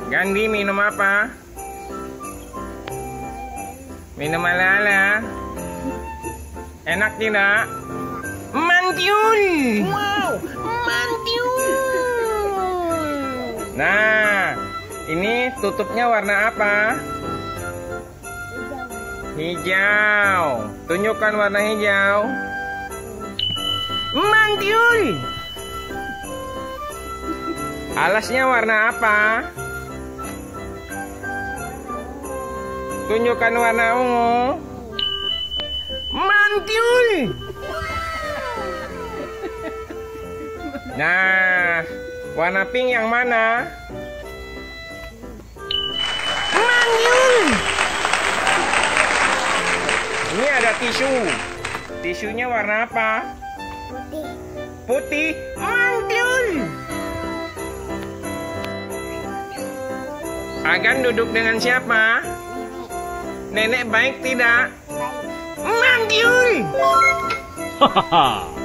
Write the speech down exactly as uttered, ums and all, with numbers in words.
Gandhi minum apa? Minum ala-ala. Enak tidak? Mantiul. Wow, mantiul. Nah, ini tutupnya warna apa? Hijau. Tunjukkan warna hijau. Mantiul. Alasnya warna apa? Tunjukkan warna ungu. Mantiul. Nah, warna pink yang mana? Mantiul. Ini ada tisu. Tisunya warna apa? Putih. Putih. Mantiul. Agan duduk dengan siapa? Nenek baik tidak? Baik. Mantiul. Hahaha.